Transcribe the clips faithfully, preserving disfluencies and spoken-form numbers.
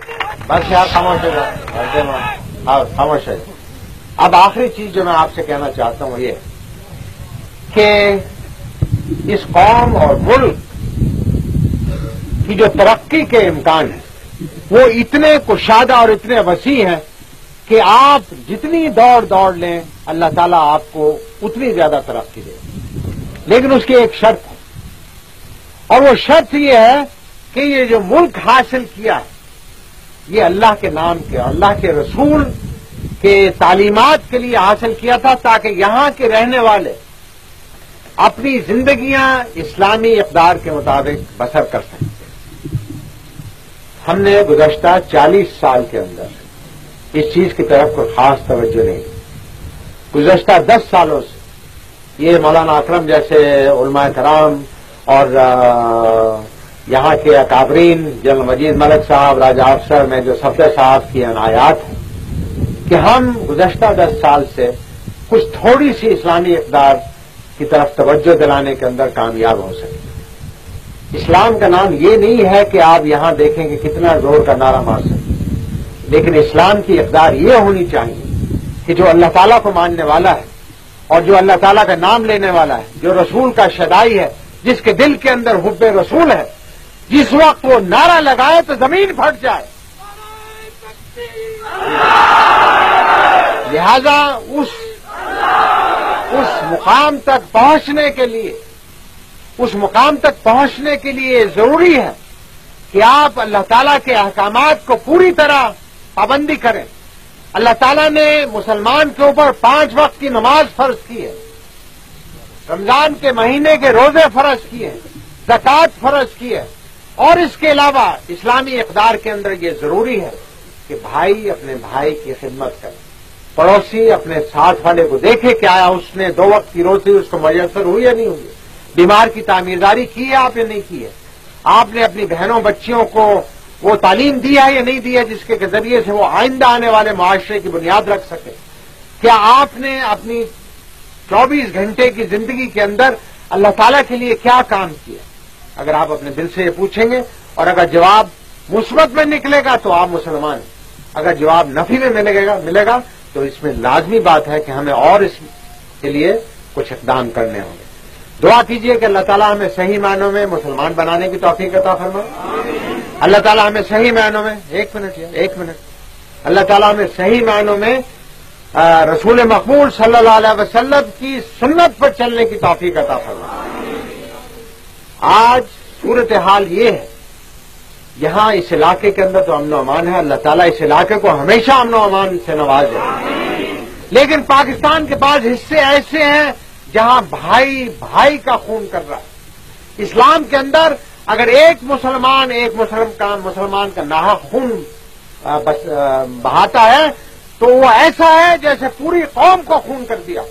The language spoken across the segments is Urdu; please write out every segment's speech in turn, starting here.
بس یار خاموش ہے ہاں خاموش ہے. اب آخری چیز جو میں آپ سے کہنا چاہتا ہوں وہ یہ کہ اس قوم اور ملک کی جو ترقی کے امکان ہیں وہ اتنے کشادہ اور اتنے وسیع ہیں کہ آپ جتنی دوڑ دوڑ لیں اللہ تعالیٰ آپ کو اتنی زیادہ ترقی دے. لیکن اس کی ایک شرط ہے اور وہ شرط یہ ہے کہ یہ جو ملک حاصل کیا ہے یہ اللہ کے نام کے اللہ کے رسول کے تعلیمات کے لیے حاصل کیا تھا تاکہ یہاں کے رہنے والے اپنی زندگیاں اسلامی اقدار کے مطابق بسر کر سکیں. ہم نے گزشتہ چالیس سال کے اندر اس چیز کی طرف کوئی خاص توجہ نہیں. گزشتہ دس سالوں سے یہ مولانا اکرم جیسے علماء کرام اور یہاں کے اکابرین جنرل مجید ملک صاحب راجہ افسر میں جو صفدر صاحب کی عنایات ہیں کہ ہم گزشتہ دس سال سے کچھ تھوڑی سی اسلامی اقدار کی طرف توجہ دلانے کے اندر کامیاب ہو سکے. اسلام کا نام یہ نہیں ہے کہ آپ یہاں دیکھیں کہ کتنا زور کا نعرہ مار سکیں، لیکن اسلام کی اقدار یہ ہونی چاہیے کہ جو اللہ تعالیٰ کو ماننے والا ہے اور جو اللہ تعالیٰ کا نام لینے والا ہے، جو رسول کا شدائی ہے، جس کے دل کے اندر حب رسول ہے، جس وقت وہ نعرہ لگائے تو زمین پھٹ جائے. لہذا اس اس مقام تک پہنچنے کے لیے اس مقام تک پہنچنے کے لیے ضروری ہے کہ آپ اللہ تعالیٰ کے احکامات کو پوری طرح پابندی کریں. اللہ تعالیٰ نے مسلمان کے اوپر پانچ وقت کی نماز فرض کی ہے، رمضان کے مہینے کے روزے فرض کیے ہیں، زکوٰۃ فرض کی ہے، اور اس کے علاوہ اسلامی اقدار کے اندر یہ ضروری ہے کہ بھائی اپنے بھائی کی خدمت کرے، پڑوسی اپنے ساتھ والے کو دیکھے کہ آیا اس نے دو وقت کی روزی اس کو میسر ہوئی یا نہیں ہوئی، بیمار کی تعمیرداری کی ہے آپ یا نہیں کی ہے، آپ نے اپنی بہنوں بچیوں کو وہ تعلیم دی ہے یا نہیں دی ہے جس کے ذریعے سے وہ آئندہ آنے والے معاشرے کی بنیاد رکھ سکے. کیا آپ نے اپنی چوبیس گھنٹے کی زندگی کے اندر اللہ تعالیٰ کے لیے کیا کام کیا؟ اگر آپ اپنے دل سے یہ پوچھیں گے اور اگر جواب مثبت میں نکلے گا تو آپ مسلمان ہیں، اگر جواب نفی میں ملے گا ملے گا تو اس میں لازمی بات ہے کہ ہمیں اور اس کے لیے کچھ اقدام کرنے ہوں گے. دعا کیجئے کہ اللہ تعالیٰ ہمیں صحیح معنوں میں مسلمان بنانے کی توفیق عطا فرمائے. اللہ تعالیٰ ہمیں صحیح معنوں میں ایک منٹ یا ایک منٹ اللہ تعالیٰ ہمیں صحیح معنوں میں رسول مقبول صلی اللہ علیہ وسلم کی سنت پر چلنے کی توفیق عطا فرمائے. آج صورتحال یہ ہے یہاں اس علاقے کے اندر تو امن و امان ہے، اللہ تعالیٰ اس علاقے کو ہمیشہ امن و امان سے نوازے، لیکن پاکستان کے بعض حصے ایسے ہیں جہاں بھائی بھائی کا خون کر رہا ہے. اسلام کے اندر اگر ایک مسلمان ایک مسلمان مسلمان کا ناحق خون بہاتا ہے تو وہ ایسا ہے جیسے پوری قوم کو خون کر دیا.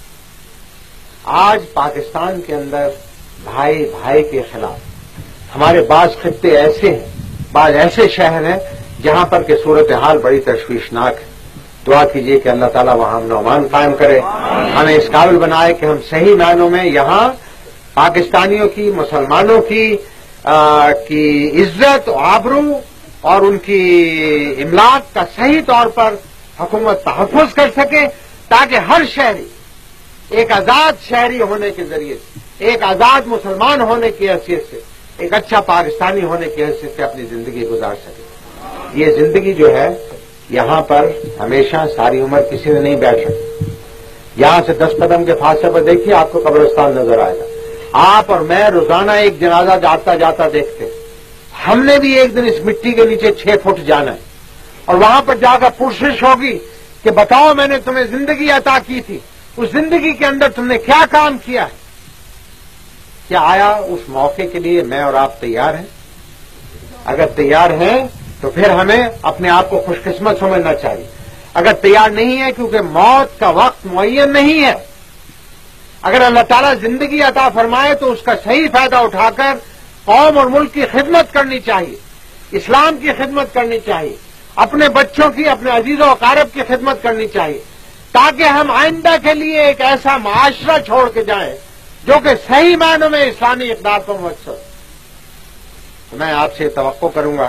آج پاکستان کے اندر بھائی بھائی کے خلاف ہمارے بعض خطے ایسے ہیں، بعض ایسے شہر ہیں جہاں پر کہ صورتحال بڑی تشویشناک ہے. دعا کیجیے کہ اللہ تعالیٰ وہاں امن و امان قائم کرے، ہمیں اس قابل بنائے کہ ہم صحیح معنوں میں یہاں پاکستانیوں کی مسلمانوں کی آ, کی عزت و آبرو اور ان کی املاک کا صحیح طور پر حکومت تحفظ کر سکے تاکہ ہر شہری ایک آزاد شہری ہونے کے ذریعے سے، ایک آزاد مسلمان ہونے کی حیثیت سے، ایک اچھا پاکستانی ہونے کی حیثیت سے اپنی زندگی گزار سکے. یہ زندگی جو ہے یہاں پر ہمیشہ ساری عمر کسی نے نہیں بیٹھ سکتی. یہاں سے دس قدم کے فاصلے پر دیکھیے آپ کو قبرستان نظر آئے گا. آپ اور میں روزانہ ایک جنازہ جاتا جاتا دیکھتے. ہم نے بھی ایک دن اس مٹی کے نیچے چھ فٹ جانا ہے اور وہاں پر جا کر پرسش ہوگی کہ بتاؤ میں نے تمہیں زندگی عطا کی تھی، اس زندگی کے اندر تم نے کیا کام کیا ہے؟ کیا آیا اس موقع کے لیے میں اور آپ تیار ہیں؟ اگر تیار ہیں تو پھر ہمیں اپنے آپ کو خوش قسمت سمجھنا چاہیے. اگر تیار نہیں ہے کیونکہ موت کا وقت معین نہیں ہے، اگر اللہ تعالیٰ زندگی عطا فرمائے تو اس کا صحیح فائدہ اٹھا کر قوم اور ملک کی خدمت کرنی چاہیے، اسلام کی خدمت کرنی چاہیے، اپنے بچوں کی، اپنے عزیز و اقارب کی خدمت کرنی چاہیے تاکہ ہم آئندہ کے لیے ایک ایسا معاشرہ چھوڑ کے جائیں جو کہ صحیح معنوں میں اسلامی اقدار کو مؤثر. میں آپ سے توقع کروں گا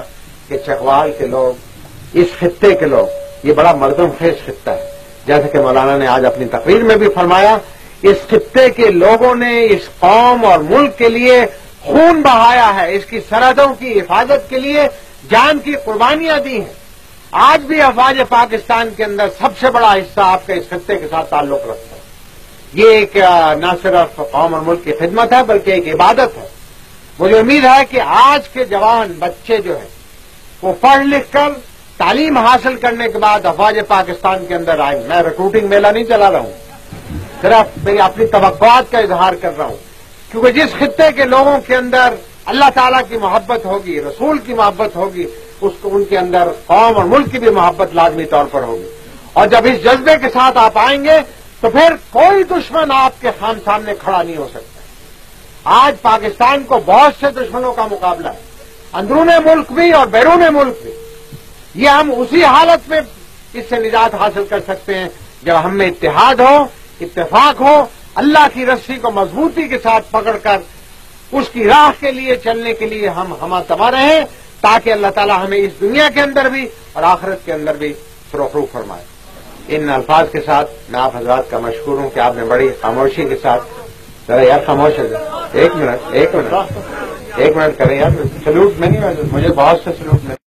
کہ چکوال کے لوگ، اس خطے کے لوگ، یہ بڑا مردم خیز خطہ ہے، جیسا کہ مولانا نے آج اپنی تقریر میں بھی فرمایا، اس خطے کے لوگوں نے اس قوم اور ملک کے لیے خون بہایا ہے، اس کی سرحدوں کی حفاظت کے لیے جان کی قربانیاں دی ہیں۔ آج بھی افواج پاکستان کے اندر سب سے بڑا حصہ آپ کے اس خطے کے ساتھ تعلق رکھتا ہے۔ یہ ایک نہ صرف قوم اور ملک کی خدمت ہے بلکہ ایک عبادت ہے۔ مجھے امید ہے کہ آج کے جوان بچے جو ہیں وہ پڑھ لکھ کر تعلیم حاصل کرنے کے بعد افواج پاکستان کے اندر آئیں۔ میں ریکروٹنگ میلہ نہیں چلا رہا ہوں، صرف میری اپنی توقعات کا اظہار کر رہا ہوں، کیونکہ جس خطے کے لوگوں کے اندر اللہ تعالیٰ کی محبت ہوگی، رسول کی محبت ہوگی، اس کو ان کے اندر قوم اور ملک کی بھی محبت لازمی طور پر ہوگی۔ اور جب اس جذبے کے ساتھ آپ آئیں گے تو پھر کوئی دشمن آپ کے خام سامنے کھڑا نہیں ہو سکتا۔ آج پاکستان کو بہت سے دشمنوں کا مقابلہ ہے، اندرون ملک بھی اور بیرون ملک بھی۔ یہ ہم اسی حالت میں اس سے نجات حاصل کر سکتے ہیں جب ہم میں اتحاد ہو، اتفاق ہو، اللہ کی رسی کو مضبوطی کے ساتھ پکڑ کر اس کی راہ کے لیے چلنے کے لیے ہم ہمہ تما رہیں، تاکہ اللہ تعالیٰ ہمیں اس دنیا کے اندر بھی اور آخرت کے اندر بھی سرخرو فرمائے۔ ان الفاظ کے ساتھ میں آپ حضرات کا مشکور ہوں کہ آپ نے بڑی خاموشی کے ساتھ، ذرا یار خاموش ہے، ایک منٹ ایک منٹ ایک منٹ کریں یار، سلوٹ میں نہیں، مجھے بہت سے سلوٹ میں